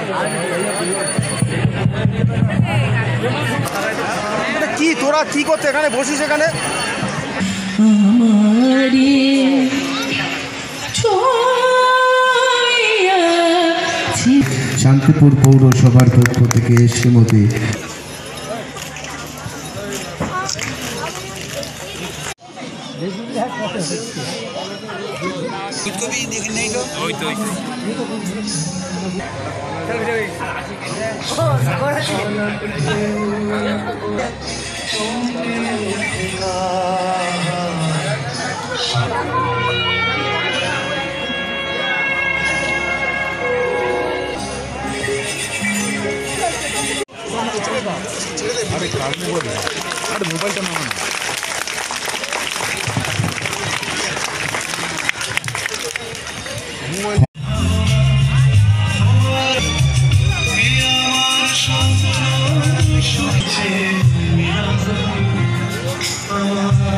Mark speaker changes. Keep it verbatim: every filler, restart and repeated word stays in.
Speaker 1: কি তোরা কি করছে এখানে বসিস এখানে?
Speaker 2: শান্তিপুর পৌরসভার পক্ষ থেকে শ্রীমতী
Speaker 3: আরে মোবাইলটা নাও না।
Speaker 4: আমার